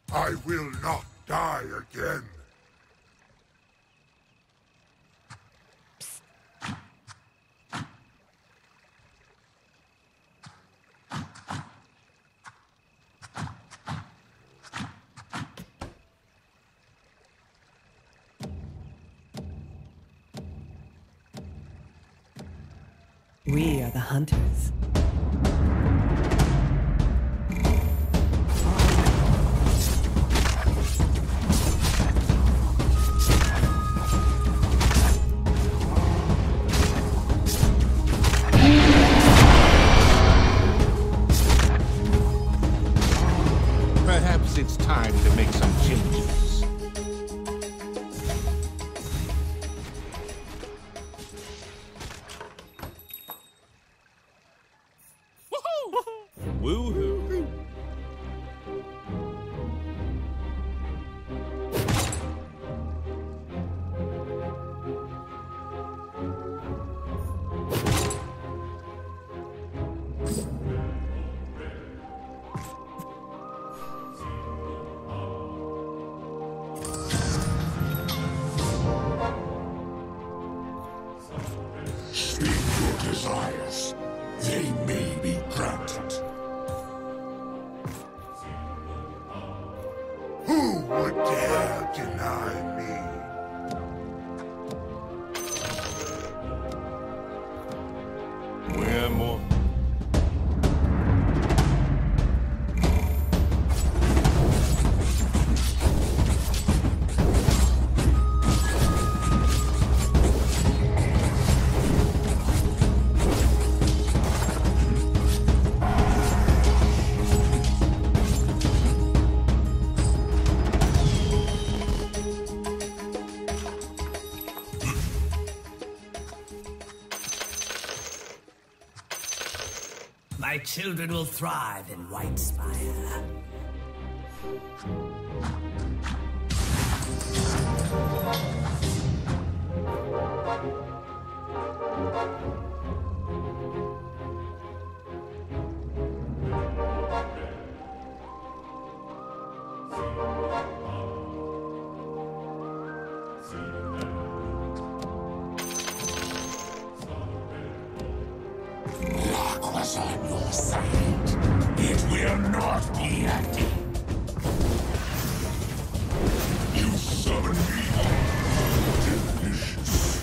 I will not die again. We are the hunters. Perhaps it's time to make some changes. Woohoo! Speak your desires. They may be granted. Who would dare deny me? We're more. My children will thrive in Whitespire. Luck was on your side. It will not be acting. You summon me. Delicious.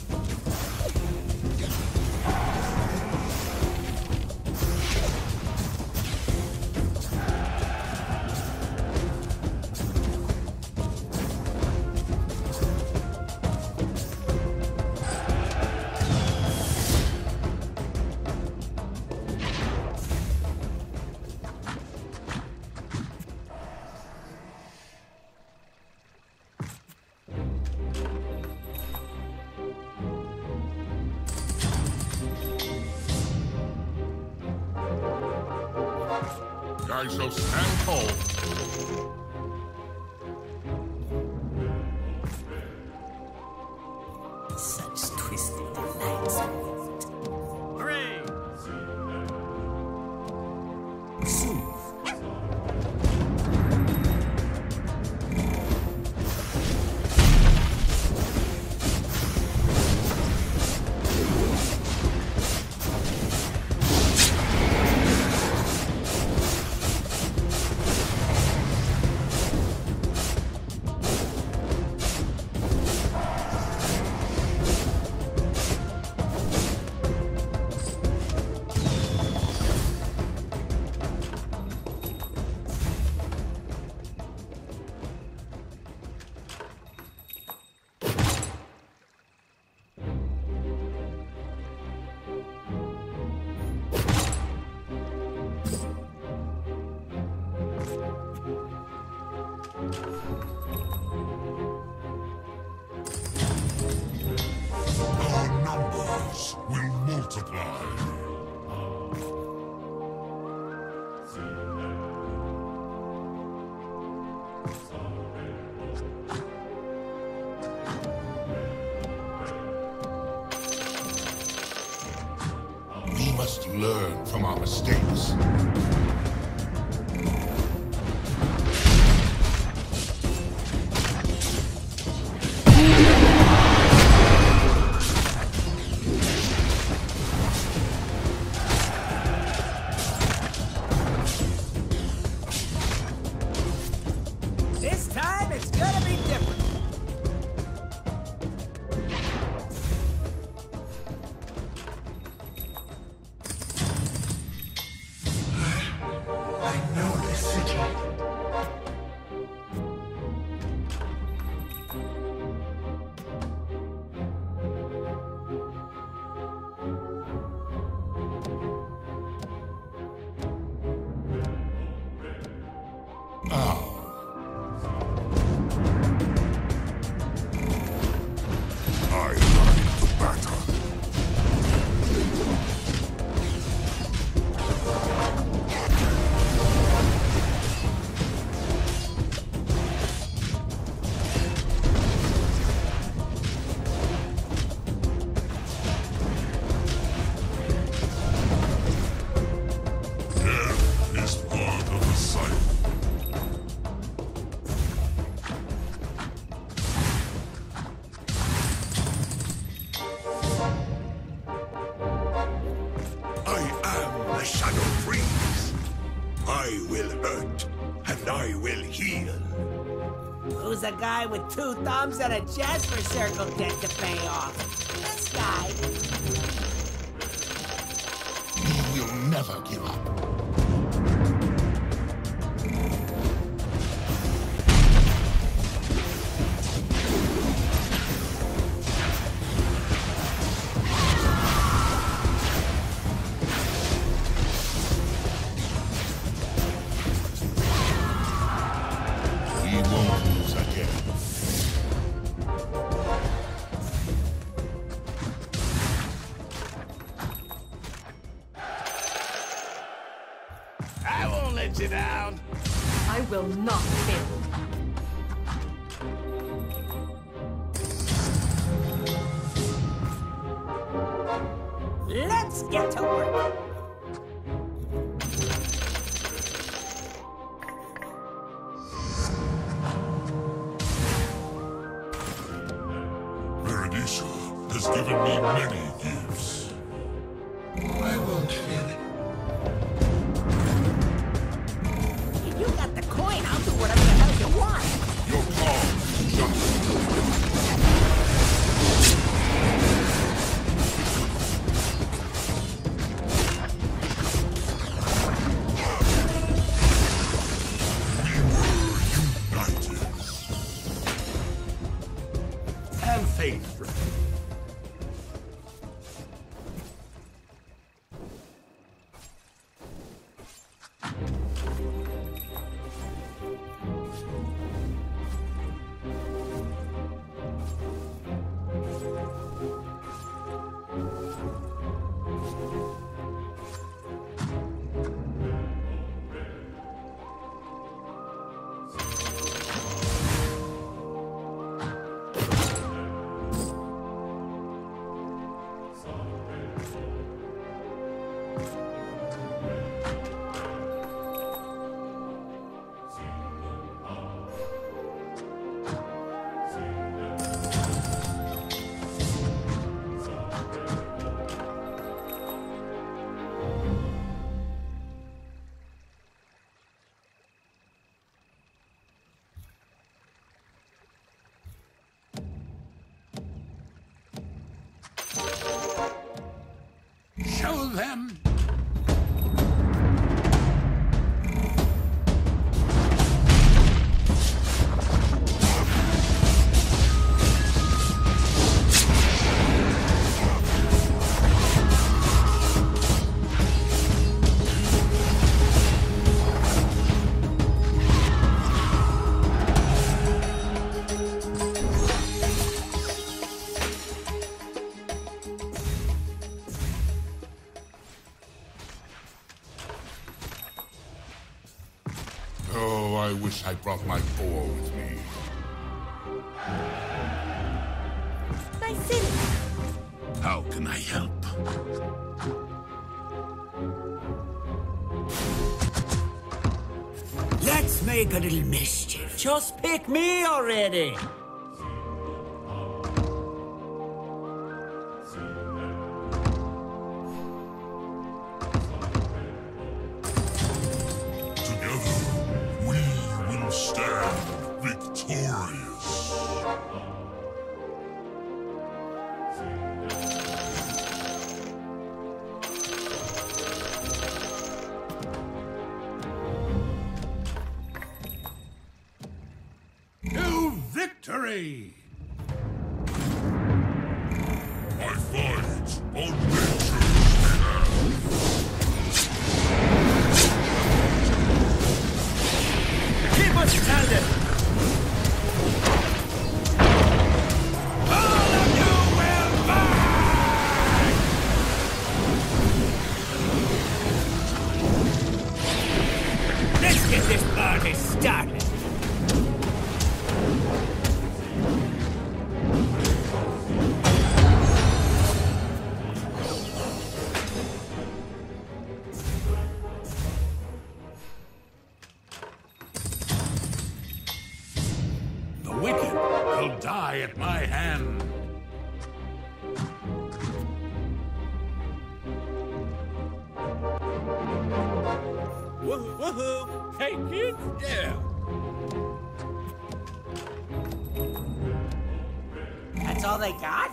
I shall stand tall. Such twisted delights. Hooray! Soothe. Our numbers will multiply. We must learn from our mistakes. I will heal. Who's a guy with 2 thumbs and a Jasper Circle debt to pay off? This guy. We will never give up. We won't lose again. I won't let you down. I will not fail. Let's get to work. Veridisha has given me many gifts. I won't feel it. If you got the coin, I'll do whatever the hell you want. Your call, just. United. And faith. Show them. Oh, I wish I brought my boar with me. My city. How can I help? Let's make a little mischief. Just pick me already. Together, we will stand victorious. To victory! I fight on nature's Keep us standing. All of you will burn! Let's get this party started. The wicked will die at my hand. Woohoo! Woohoo! Hey, kids! Yeah! That's all they got?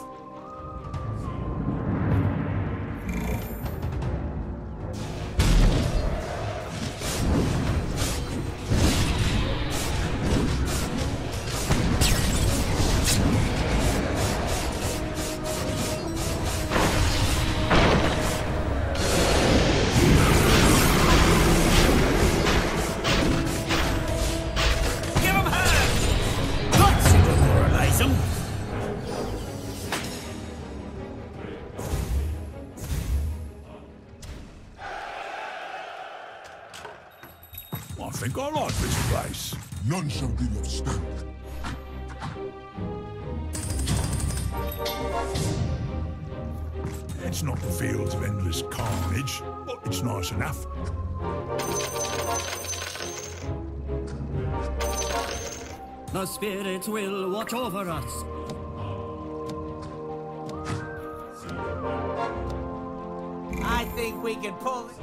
I think I like this place. None shall be of stand. It's not the fields of endless carnage, but it's nice enough. The spirits will watch over us. I think we can pull it.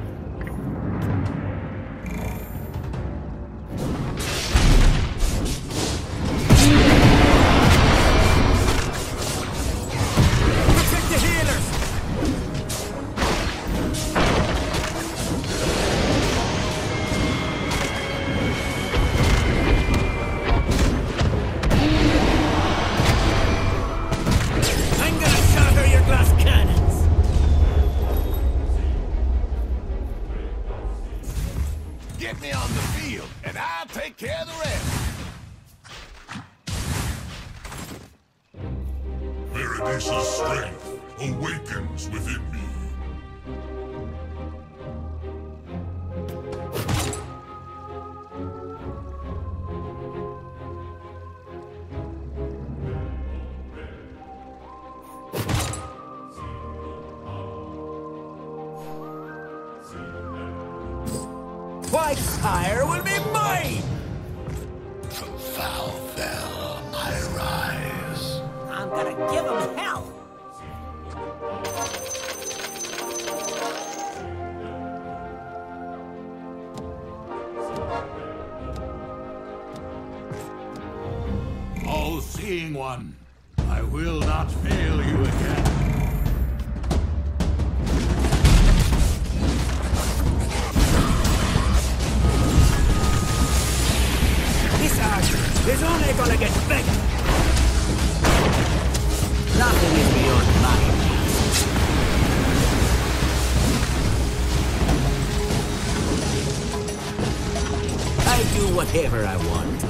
Get me on the field, and I'll take care of the rest. Veridisa's strength awakens within me. Whitespire will be mine! From Valvel I rise. I'm gonna give him hell! All-seeing one, I will not fail you again. It's only gonna get bigger. Nothing is beyond my grasp. I do whatever I want.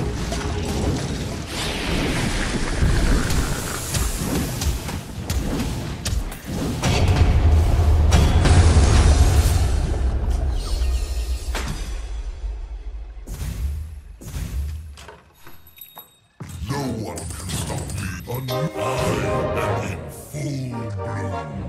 No one can stop me. I am in full bloom.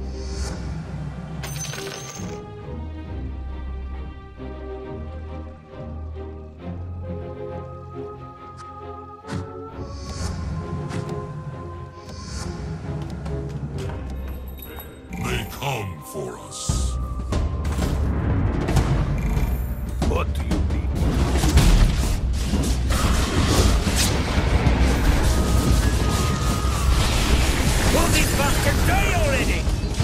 They come for us. What do you mean? Will these bastards die already?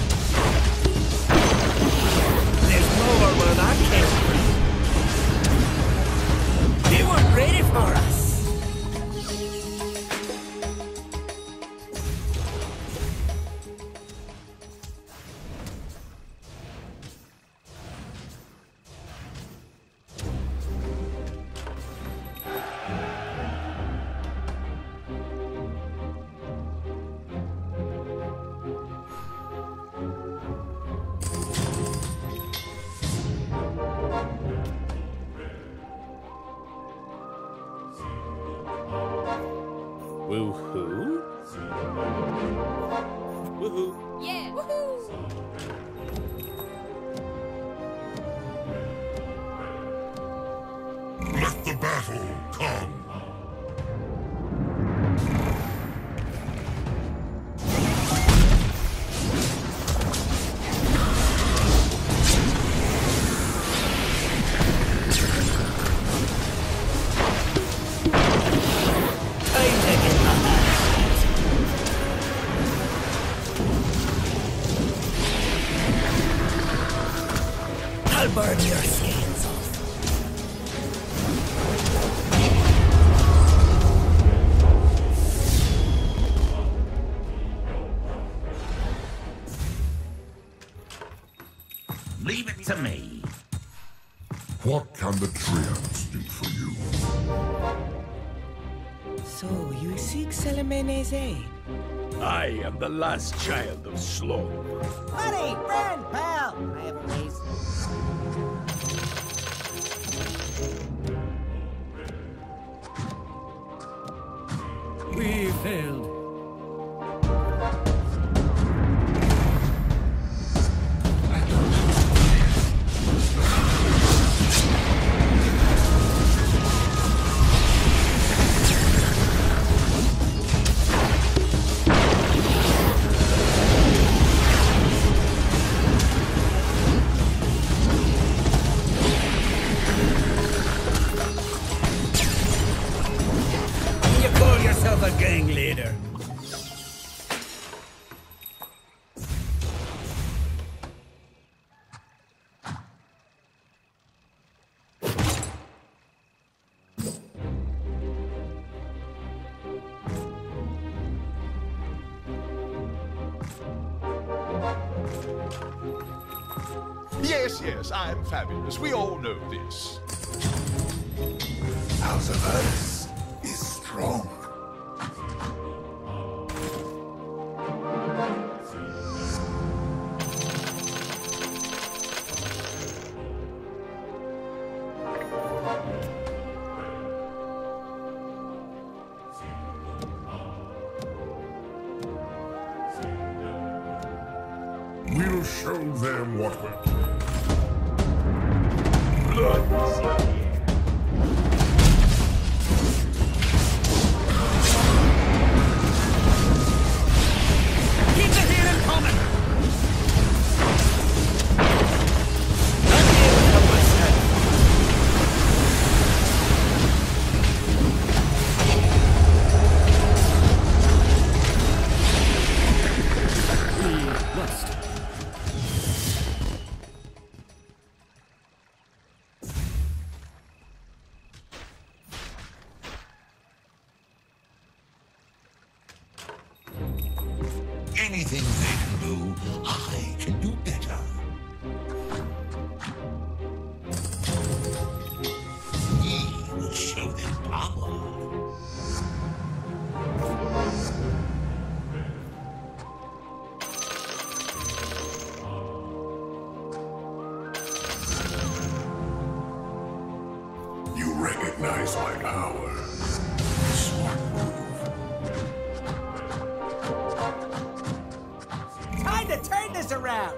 There's more where that came from. They weren't ready for us. Woohoo? Woohoo! Yeah! Woohoo! Let the battle come. and the Triads did for you. So, you seek Selemene's aid? I am the last child of Sloth. Buddy, friend, pal! I have a race. We failed. You call yourself a gang leader? Yes, I'm fabulous. We all know this. House of Earth is strong. We'll show them what we're doing. Keep the healing coming! We must. Anything they can do, I can do better. We will show them power. You recognize my power. Smart move. Time to turn this around!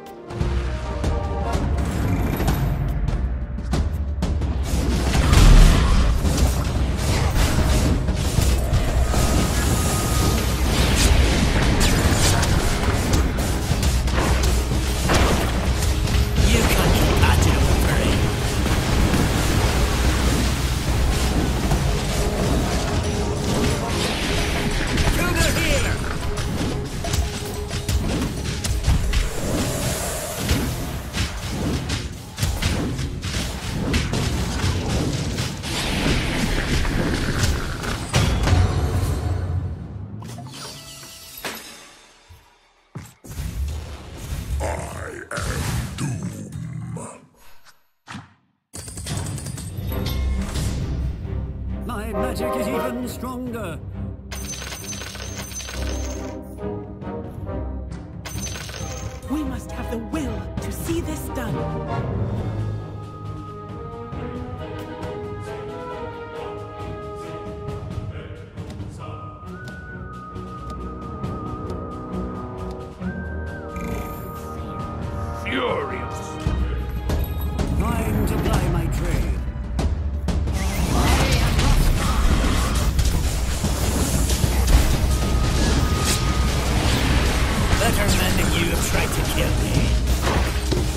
You can't keep patching up the parade. To the healer! I am Doom. My magic is even stronger. We must have the will to see this done. Furious. Time to ply my trade. Better men than you have tried to kill me.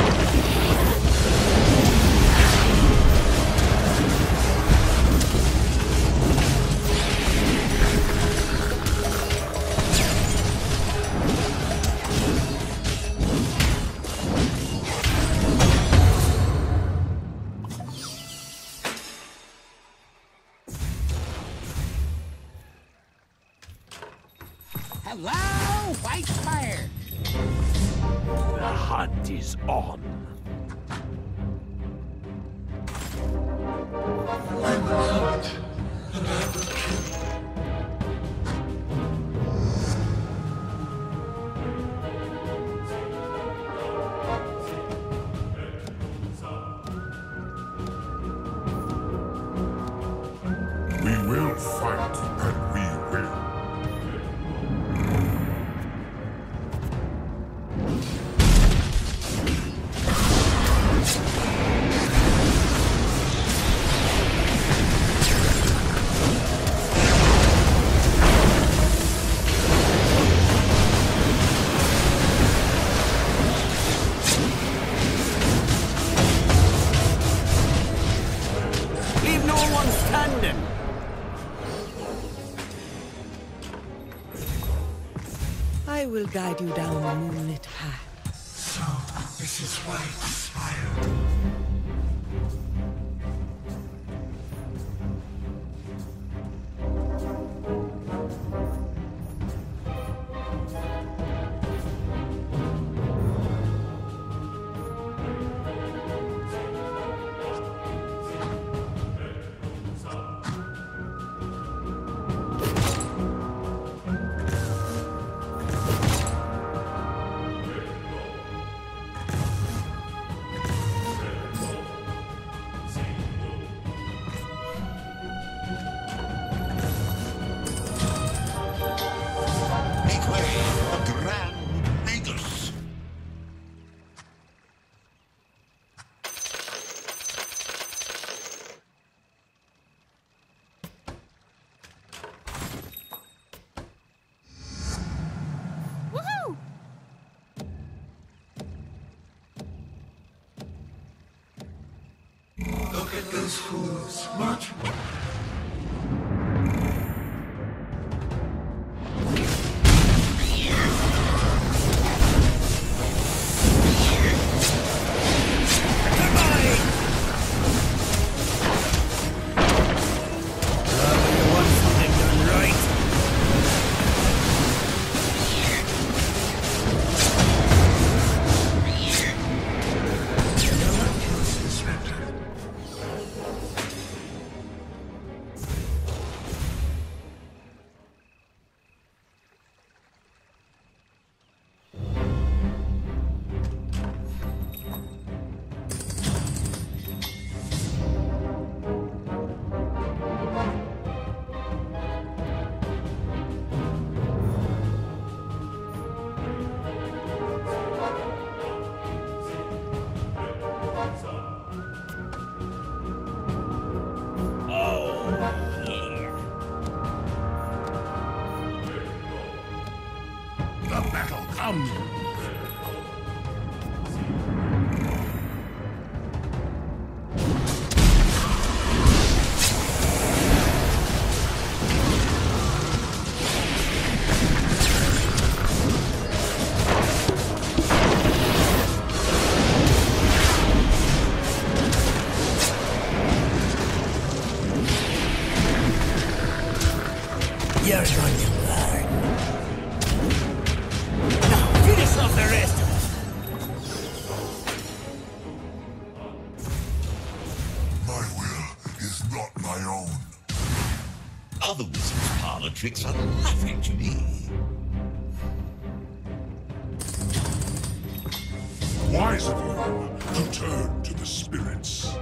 Hello, White Fire! The hunt is on. I will hunt, and I will kill. We will fight, and we will. Leave no one standing! I will guide you down the moonlit path. So, this is why it inspired. Make way for Grand Magus. Woohoo! Look at those fools, marching. The battle comes. You're going to learn. Now, finish off the rest of us. My will is not my own. Other wizards' parlor tricks are laughing to me. Wise of you to turn to the spirits.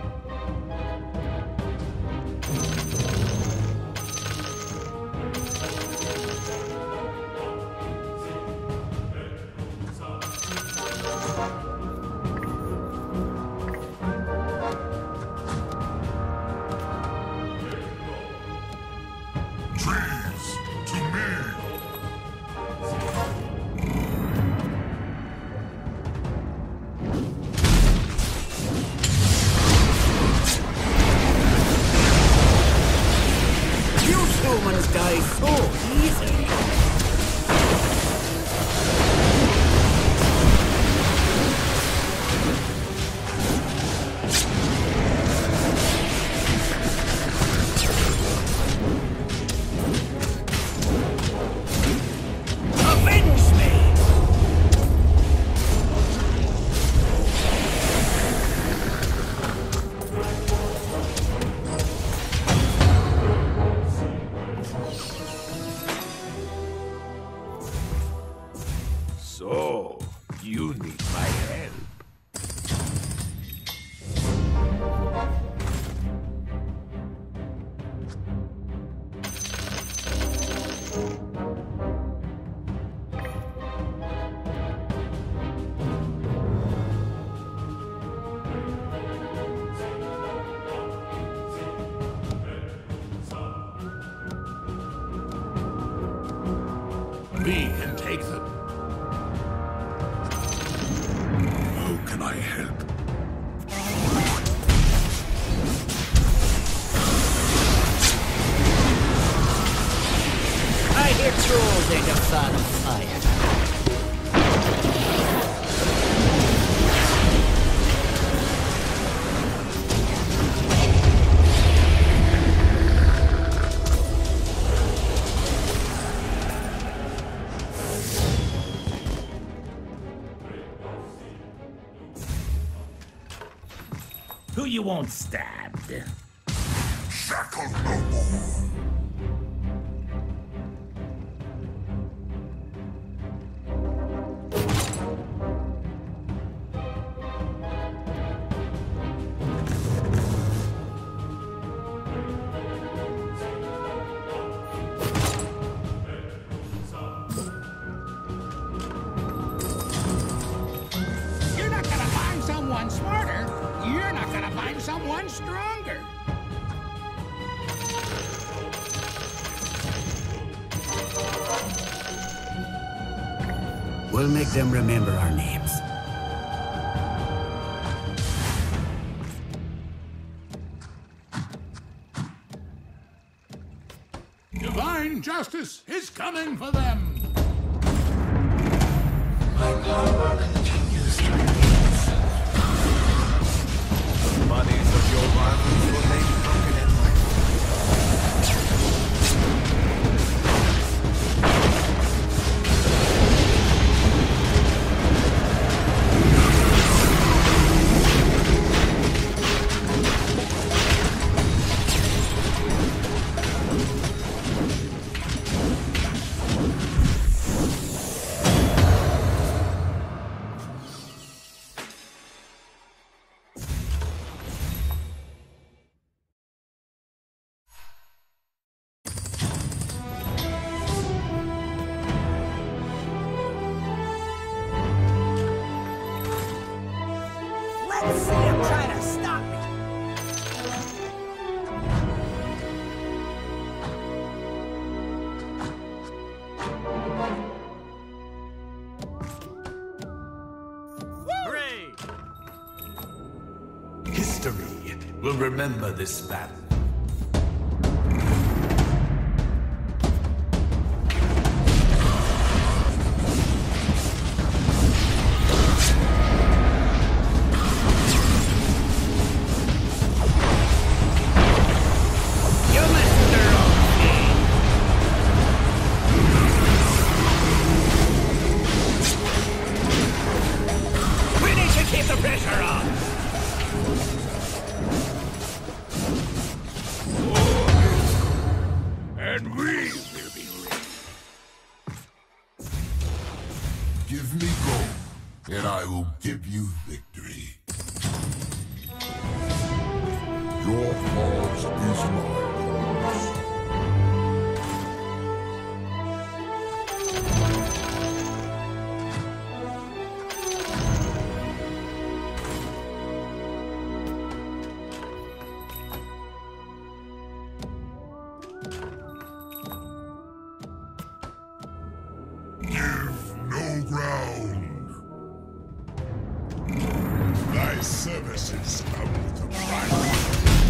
Trees to me. You humans die so easily. Avenge me! We can take them. How can I help? I hear trolls ain't a fan of fire. Who you want stabbed? Shackle no more. You're not gonna find someone smarter. You're not gonna find someone stronger. We'll make them remember our names. Divine justice is coming for them. My power continues to increase. The bodies of your rivals will lay broken in my Let's see him try to stop me. Hooray! History will remember this battle. You must girl. We need to keep the pressure on! And we will be ready. Give me gold, and I will give you victory. Your cause is my cause. Give no ground. Thy services come with a price.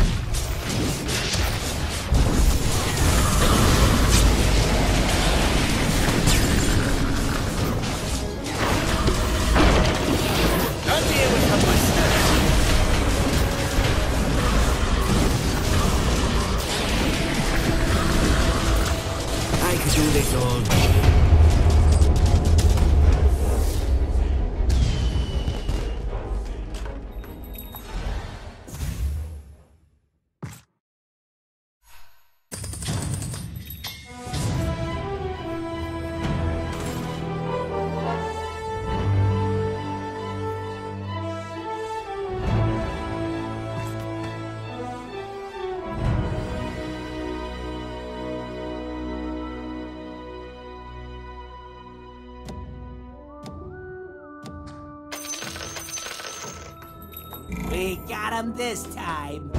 Don't deal with her myself. I could do this all day. We got him this time.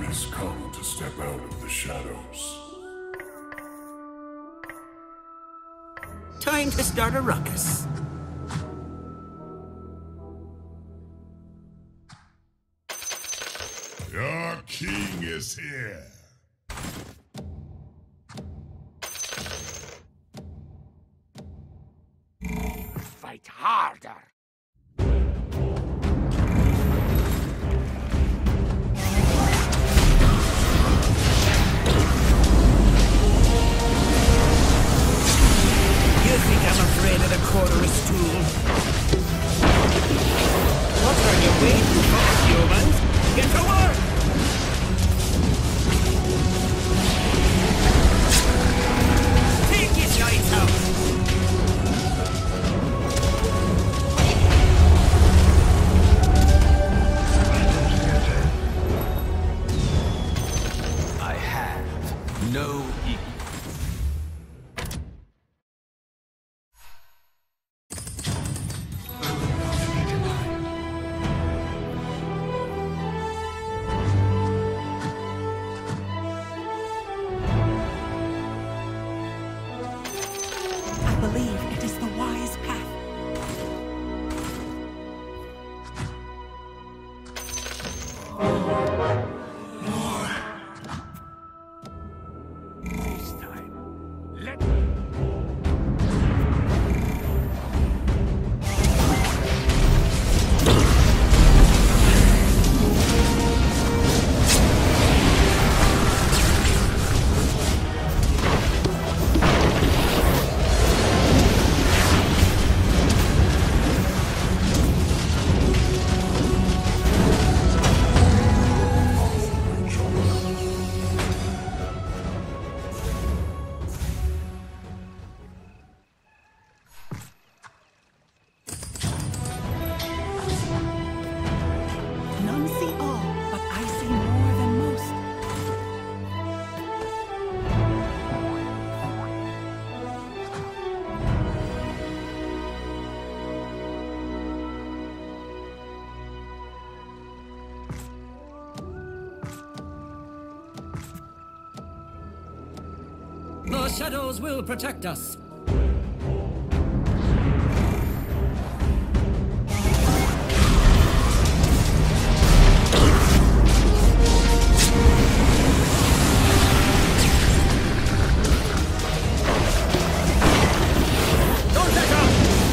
has come to step out of the shadows. Time to start a ruckus. Your king is here. Fight harder. You think I'm afraid of the quarter stool? What are you waiting for, humans? Get to work! Take his lights out! I have no equal. I believe it is the wise path. This time, let None see all, but I see more than most. The shadows will protect us. Don't let up!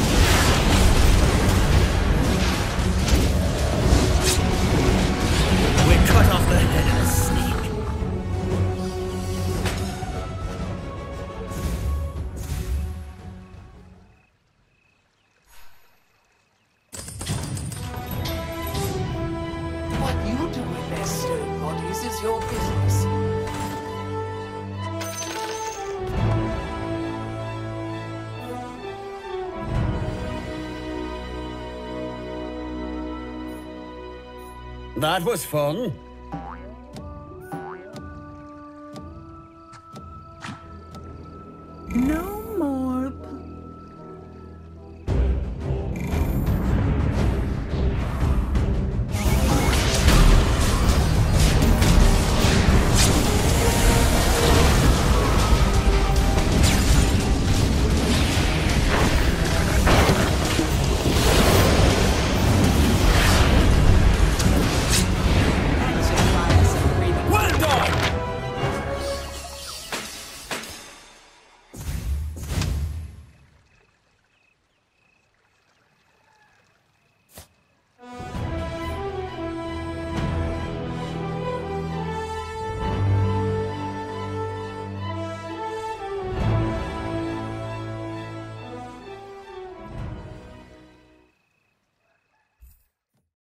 We cut off the head of a snake. What you do with their stone bodies is your business. That was fun. No